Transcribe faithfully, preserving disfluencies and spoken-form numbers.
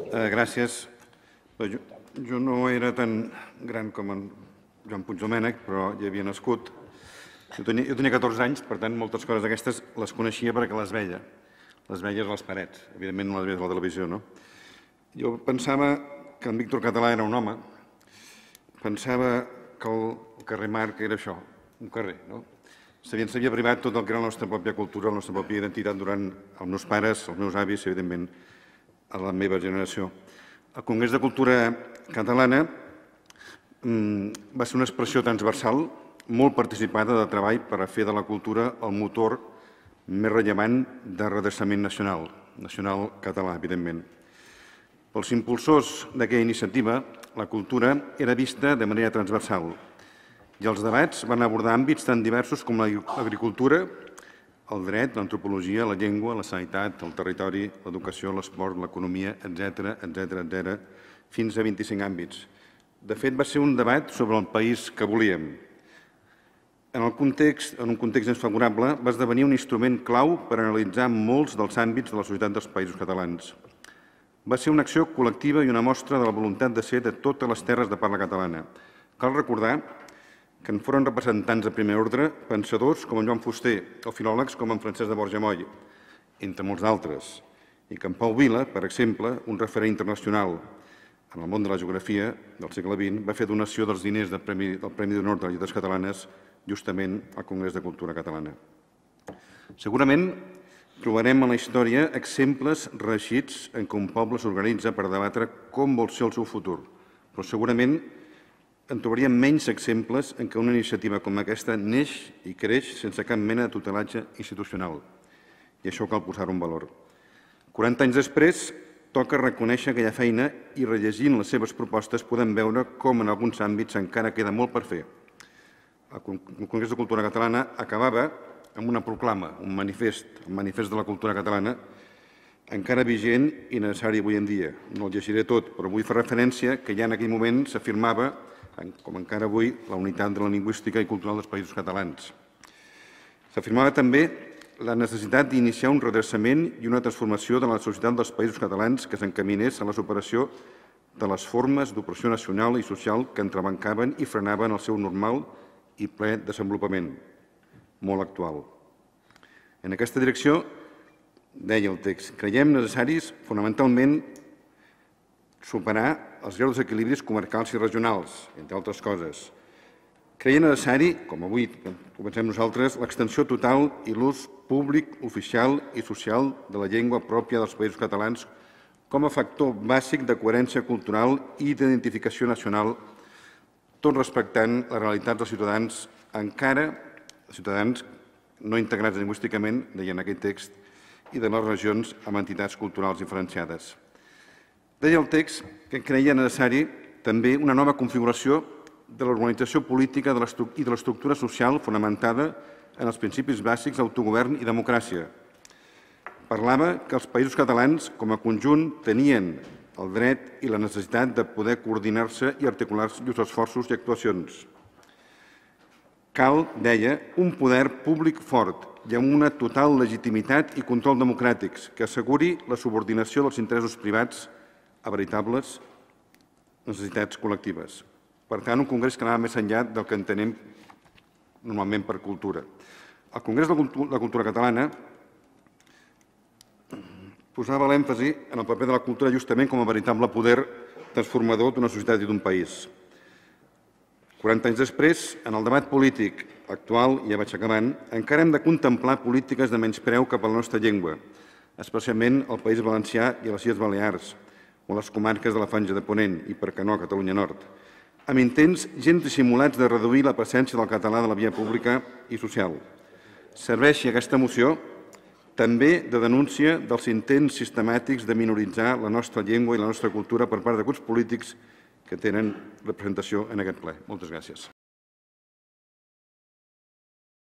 Eh, gràcies. Jo, jo no era tan gran com en Joan Puigdomènech, però hi havia nascut. Jo tenia, jo tenia catorze anys, per tant, moltes coses d'aquestes les coneixia perquè les veia. Les veies a les parets. Evidentment, no les veies a la televisió, no? Jo pensava que en Víctor Català era un home. Pensava que el carrer Marc era això, un carrer, no? Ens havia privat tot el que era la nostra pròpia cultura, la nostra pròpia identitat durant els meus pares, els meus avis i, evidentment, a la meva generació. El Congrés de Cultura Catalana va ser una expressió transversal, molt participada de treball per a fer de la cultura el motor més rellevant de redreçament nacional, nacional català, evidentment. Pels impulsors d'aquella iniciativa, la cultura era vista de manera transversal i els debats van abordar àmbits tan diversos com l'agricultura, el dret, l'antropologia, la llengua, la sanitat, el territori, l'educació, l'esport, l'economia, etcètera, etcètera, etcètera, fins a vint-i-cinc àmbits. De fet, va ser un debat sobre el país que volíem. En un context més favorable, va esdevenir un instrument clau per analitzar molts dels àmbits de la societat dels països catalans. Va ser una acció col·lectiva i una mostra de la voluntat de ser de totes les terres de parla catalana. Cal recordar que en foren representants de primer ordre pensadors com en Joan Fuster o filòlegs com en Francesc de Borja Moll, entre molts d'altres, i que en Pau Vila, per exemple, un referent internacional en el món de la geografia del segle vint, va fer donació dels diners del Premi d'Honor de les Lletres Catalanes justament al Congrés de Cultura Catalana. Segurament trobarem en la història exemples reeixits en què un poble s'organitza per debatre com vol ser el seu futur, però segurament en trobaríem menys exemples en què una iniciativa com aquesta neix i creix sense cap mena de tutelatge institucional. I això cal posar-ho en valor. quaranta anys després, toca reconèixer aquella feina i, rellegint les seves propostes, podem veure com en alguns àmbits encara queda molt per fer. El Congrés de Cultura Catalana acabava amb una proclama, un manifest, el manifest de la cultura catalana, encara vigent i necessari avui en dia. No el llegiré tot, però vull fer referència que ja en aquell moment s'afirmava, com encara avui, la unitat de la lingüística i cultural dels països catalans. S'afirmava també la necessitat d'iniciar un redreçament i una transformació de la societat dels països catalans que s'encaminés a la superació de les formes d'opressió nacional i social que entrebancaven i frenaven el seu normal i ple desenvolupament, molt actual. En aquesta direcció, deia el text, creiem necessaris fonamentalment superar els greus desequilibris comarcals i regionals, entre altres coses. Creiem necessari, com avui ho pensem nosaltres, l'extensió total i l'ús públic, oficial i social de la llengua pròpia dels països catalans com a factor bàsic de coherència cultural i d'identificació nacional, tot respectant les realitats dels ciutadans encara, ciutadans no integrats lingüísticament, deia en aquest text, i de les regions amb entitats culturals diferenciades. Deia el text que creia necessari també una nova configuració de l'organització política i de l'estructura social fonamentada en els principis bàsics d'autogovern i democràcia. Parlava que els països catalans, com a conjunt, tenien el dret i la necessitat de poder coordinar-se i articular llurs esforços i actuacions. Cal, deia, un poder públic fort i amb una total legitimitat i control democràtics que asseguri la subordinació dels interessos privats a veritables necessitats col·lectives. Per tant, un congrés que anava més enllà del que entenem normalment per cultura. El Congrés de la Cultura Catalana posava l'èmfasi en el paper de la cultura justament com a veritable poder transformador d'una societat i d'un país. quaranta anys després, en el debat polític actual, i ja vaig acabant, encara hem de contemplar polítiques de menyspreu cap a la nostra llengua, especialment al País Valencià i a les Illes Balears, o a les comarques de la Franja de Ponent i, per què no, a Catalunya Nord, amb intents gens dissimulats de reduir la presència del català de la via pública i social. Serveixi aquesta moció també de denúncia dels intents sistemàtics de minoritzar la nostra llengua i la nostra cultura per part de grups polítics que tenen representació en aquest ple. Moltes gràcies.